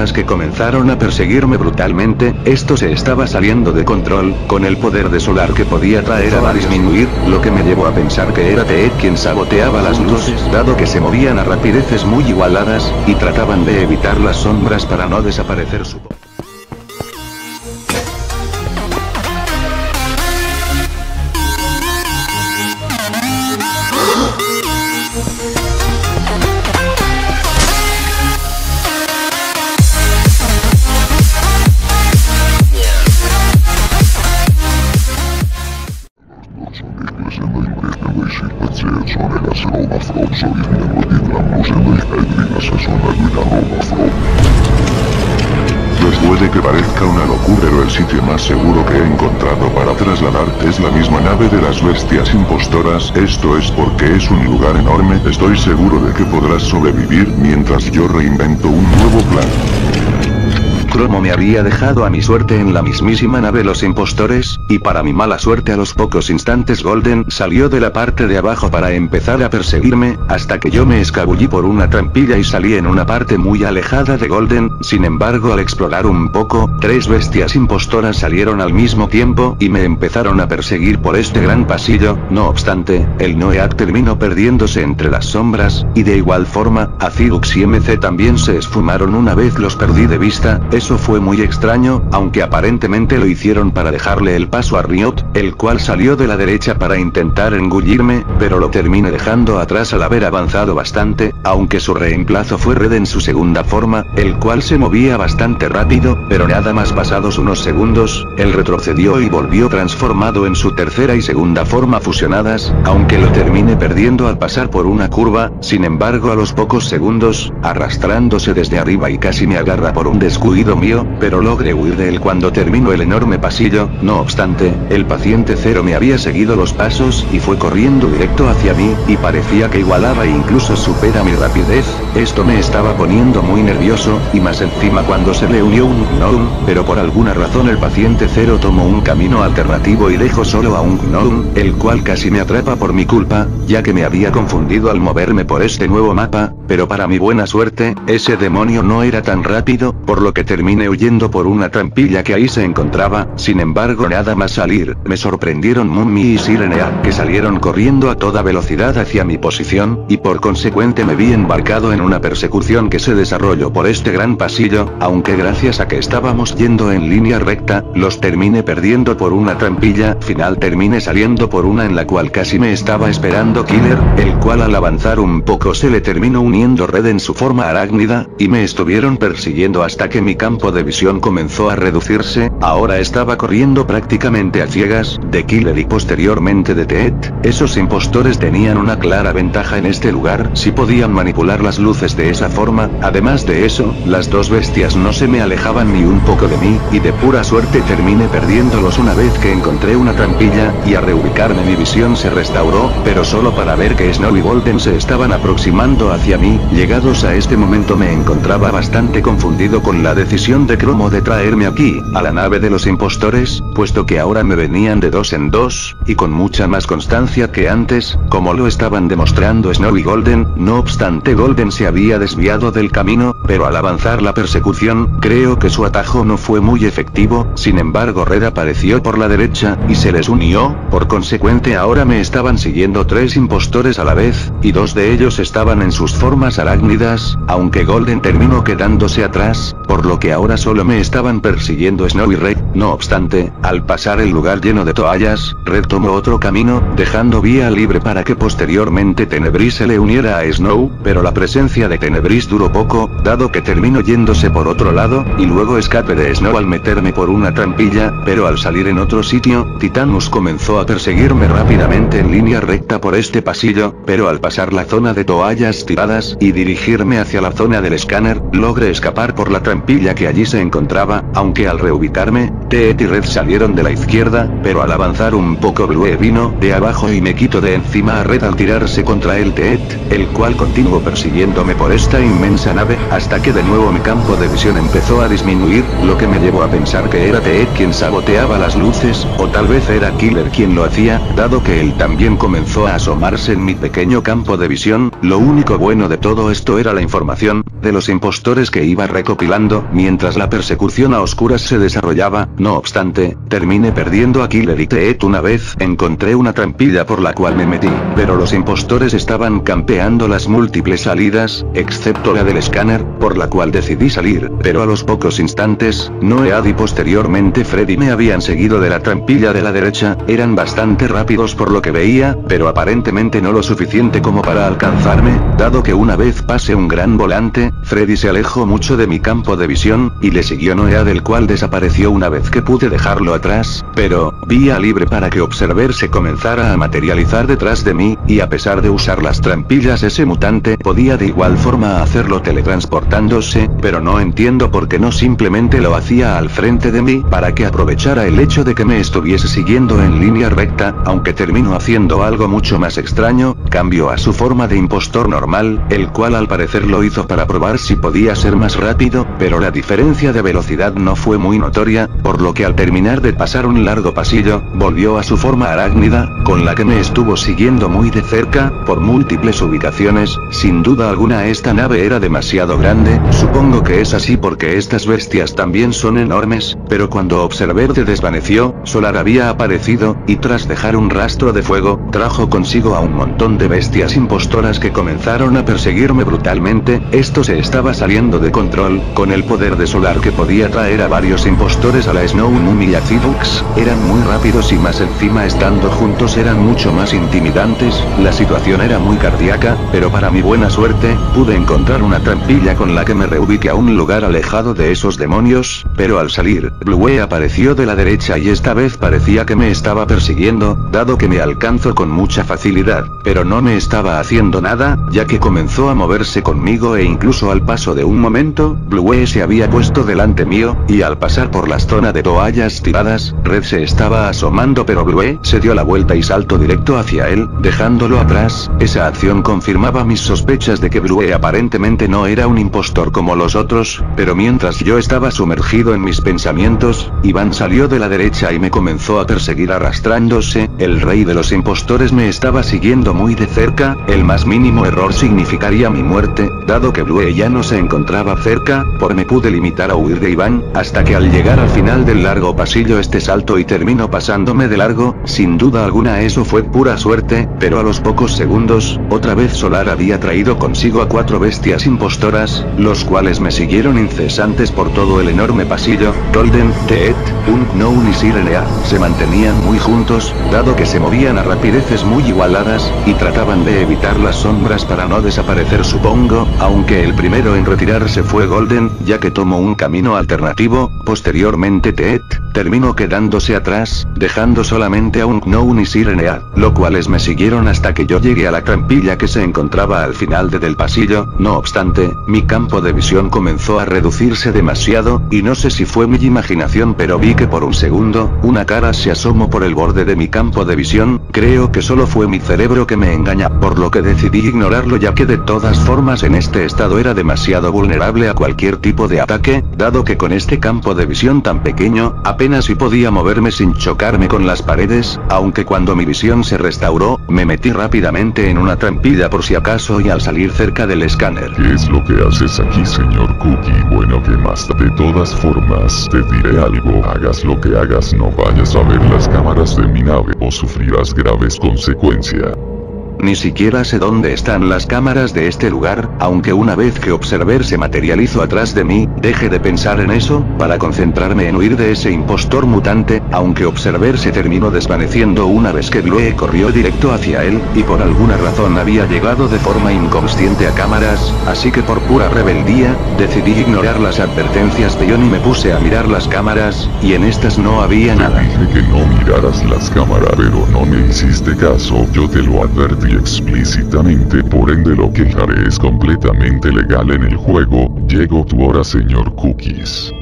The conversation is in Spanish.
sombras que comenzaron a perseguirme brutalmente. Esto se estaba saliendo de control, con el poder de solar que podía traer a disminuir, lo que me llevó a pensar que era Ted quien saboteaba las luces, dado que se movían a rapideces muy igualadas, y trataban de evitar las sombras para no desaparecer su voz. Puede que parezca una locura, pero el sitio más seguro que he encontrado para trasladarte es la misma nave de las bestias impostoras. Esto es porque es un lugar enorme. Estoy seguro de que podrás sobrevivir mientras yo reinvento un nuevo plan. Cromo me había dejado a mi suerte en la mismísima nave los impostores, y para mi mala suerte a los pocos instantes Golden salió de la parte de abajo para empezar a perseguirme, hasta que yo me escabullí por una trampilla y salí en una parte muy alejada de Golden. Sin embargo, al explorar un poco, 3 bestias impostoras salieron al mismo tiempo y me empezaron a perseguir por este gran pasillo. No obstante, el Noeak terminó perdiéndose entre las sombras, y de igual forma, Azirux y MC también se esfumaron una vez los perdí de vista. Eso fue muy extraño, aunque aparentemente lo hicieron para dejarle el paso a Riot, el cual salió de la derecha para intentar engullirme, pero lo terminé dejando atrás al haber avanzado bastante, aunque su reemplazo fue Red en su segunda forma, el cual se movía bastante rápido, pero nada más pasados unos segundos, él retrocedió y volvió transformado en su tercera y segunda forma fusionadas, aunque lo terminé perdiendo al pasar por una curva. Sin embargo, a los pocos segundos, arrastrándose desde arriba y casi me agarra por un descuido mío, pero logré huir de él cuando terminó el enorme pasillo. No obstante, el paciente Zero me había seguido los pasos y fue corriendo directo hacia mí, y parecía que igualaba e incluso supera mi rapidez. Esto me estaba poniendo muy nervioso, y más encima cuando se le unió un Gnome, pero por alguna razón el paciente Zero tomó un camino alternativo y dejó solo a un Gnome, el cual casi me atrapa por mi culpa, ya que me había confundido al moverme por este nuevo mapa, pero para mi buena suerte, ese demonio no era tan rápido, por lo que terminé huyendo por una trampilla que ahí se encontraba. Sin embargo, nada más salir, me sorprendieron Mummy y Sirenea, que salieron corriendo a toda velocidad hacia mi posición, y por consecuente me vi embarcado en una persecución que se desarrolló por este gran pasillo, aunque gracias a que estábamos yendo en línea recta, los terminé perdiendo por una trampilla. Final terminé saliendo por una en la cual casi me estaba esperando Killer, el cual al avanzar un poco se le terminó uniendo Red en su forma arácnida, y me estuvieron persiguiendo hasta que mi campo de visión comenzó a reducirse. Ahora estaba corriendo prácticamente a ciegas, de Killer y posteriormente de Ted. Esos impostores tenían una clara ventaja en este lugar, si podían manipular las luces de esa forma. Además de eso, las dos bestias no se me alejaban ni un poco de mí, y de pura suerte terminé perdiéndolos una vez que encontré una trampilla, y al reubicarme mi visión se restauró, pero solo para ver que Snow y Golden se estaban aproximando hacia mí. Llegados a este momento me encontraba bastante confundido con la decisión de Cromo de traerme aquí, a la nave de los impostores, puesto que ahora me venían de 2 en 2, y con mucha más constancia que antes, como lo estaban demostrando Snow y Golden. No obstante, Golden se había desviado del camino, pero al avanzar la persecución, creo que su atajo no fue muy efectivo. Sin embargo, Red apareció por la derecha, y se les unió. Por consecuente ahora me estaban siguiendo 3 impostores a la vez, y 2 de ellos estaban en sus formas arácnidas, aunque Golden terminó quedándose atrás, por lo que ahora solo me estaban persiguiendo Snow y Red. No obstante, al pasar el lugar lleno de toallas, Red tomó otro camino, dejando vía libre para que posteriormente Tenebris se le uniera a Snow, pero la presencia de Tenebris duró poco, dado que terminó yéndose por otro lado, y luego escape de Snow al meterme por una trampilla, pero al salir en otro sitio, Titanus comenzó a perseguirme rápidamente en línea recta por este pasillo, pero al pasar la zona de toallas tiradas y dirigirme hacia la zona del escáner, logré escapar por la trampilla que allí se encontraba, aunque al reubicarme, Ted y Red salieron de la izquierda, pero al avanzar un poco Blue vino de abajo y me quitó de encima a Red al tirarse contra el Ted, el cual continuó persiguiéndome por esta inmensa nave, hasta que de nuevo mi campo de visión empezó a disminuir, lo que me llevó a pensar que era Ted quien saboteaba las luces, o tal vez era Killer quien lo hacía, dado que él también comenzó a asomarse en mi pequeño campo de visión. Lo único bueno de todo esto era la información de los impostores que iba recopilando, corriendo, mientras la persecución a oscuras se desarrollaba. No obstante, terminé perdiendo a Killer y Ted. Una vez encontré una trampilla por la cual me metí, pero los impostores estaban campeando las múltiples salidas, excepto la del escáner, por la cual decidí salir, pero a los pocos instantes, Noead y posteriormente Freddy me habían seguido de la trampilla de la derecha. Eran bastante rápidos por lo que veía, pero aparentemente no lo suficiente como para alcanzarme, dado que una vez pasé un gran volante, Freddy se alejó mucho de mi campo de visión, y le siguió Noead, el cual desapareció una vez que pude dejarlo atrás, pero, vía libre para que Observer se comenzara a materializar detrás de mí, y a pesar de usar las trampillas ese mutante podía de igual forma hacerlo teletransportándose, pero no entiendo por qué no simplemente lo hacía al frente de mí para que aprovechara el hecho de que me estuviese siguiendo en línea recta, aunque terminó haciendo algo mucho más extraño, cambió a su forma de impostor normal, el cual al parecer lo hizo para probar si podía ser más rápido, pero la diferencia de velocidad no fue muy notoria, por lo que al terminar de pasar un largo pasillo, volvió a su forma arácnida, con la que me estuvo siguiendo muy de cerca, por múltiples ubicaciones. Sin duda alguna esta nave era demasiado grande, supongo que es así porque estas bestias también son enormes, pero cuando Observer se desvaneció, Solar había aparecido, y tras dejar un rastro de fuego, trajo consigo a un montón de bestias impostoras que comenzaron a perseguirme brutalmente. Esto se estaba saliendo de control, con el poder de Solar que podía traer a varios impostores a la Snow Moon y a Xerox, eran muy rápidos y más encima estando juntos eran mucho más intimidantes. La situación era muy cardíaca, pero para mi buena suerte, pude encontrar una trampilla con la que me reubiqué a un lugar alejado de esos demonios, pero al salir, Blue apareció de la derecha y esta vez parecía que me estaba persiguiendo, dado que me alcanzó con mucha facilidad, pero no me estaba haciendo nada, ya que comenzó a moverse conmigo e incluso al paso de un momento, Blue se había puesto delante mío, y al pasar por la zona de toallas tiradas, Red se estaba asomando pero Blue se dio la vuelta y saltó directo hacia él, dejándolo atrás. Esa acción confirmaba mis sospechas de que Blue aparentemente no era un impostor como los otros, pero mientras yo estaba sumergido en mis pensamientos, Iván salió de la derecha y me comenzó a perseguir arrastrándose. El rey de los impostores me estaba siguiendo muy de cerca, el más mínimo error significaría mi muerte, dado que Blue ya no se encontraba cerca, por me pude limitar a huir de Iván, hasta que al llegar al final del largo pasillo este saltó y terminó pasándome de largo. Sin duda alguna eso fue pura suerte, pero a los pocos segundos, otra vez Solar había traído consigo a 4 bestias impostoras, los cuales me siguieron incesantes por todo el enorme pasillo. Golden, Ted, Unknown y Sirenea se mantenían muy juntos, dado que se movían a rapideces muy igualadas, y trataban de evitar las sombras para no desaparecer supongo, aunque el primero en retirarse fue Golden, ya que tomó un camino alternativo. Posteriormente Ted terminó quedándose atrás, dejando solamente a Unknown y Sirenea, lo cuales me siguieron hasta que yo llegué a la trampilla que se encontraba al final del pasillo. No obstante, mi campo de visión comenzó a reducirse demasiado, y no sé si fue mi imaginación pero vi que por un segundo, una cara se asomó por el borde de mi campo de visión. Creo que solo fue mi cerebro que me engaña, por lo que decidí ignorarlo ya que de todas formas en este estado era demasiado vulnerable a cualquier tipo de ataque, dado que con este campo de visión tan pequeño, apenas si podía moverme sin chocarme con las paredes, aunque cuando mi visión se restauró, me metí rápidamente en una trampilla por si acaso y al salir cerca del escáner. ¿Qué es lo que haces aquí, señor Cookie? Bueno, ¿qué más? De todas formas, te diré algo, hagas lo que hagas, no vayas a ver las cámaras de mi nave o sufrirás graves consecuencias. Ni siquiera sé dónde están las cámaras de este lugar, aunque una vez que Observer se materializó atrás de mí, dejé de pensar en eso, para concentrarme en huir de ese impostor mutante, aunque Observer se terminó desvaneciendo una vez que Blue corrió directo hacia él, y por alguna razón había llegado de forma inconsciente a cámaras, así que por pura rebeldía, decidí ignorar las advertencias de John y me puse a mirar las cámaras, y en estas no había nada. Te dije que no miraras las cámaras, pero no me hiciste caso, yo te lo advertí explícitamente, por ende lo que haré es completamente legal en el juego. Llegó tu hora, señor Cookies.